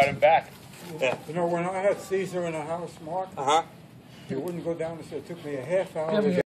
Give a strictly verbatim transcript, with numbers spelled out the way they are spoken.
got him back. Yeah. You know, when I had Caesar in the house, Mark, Uh huh. he wouldn't go down the stairs. It took me a half hour Yeah, to we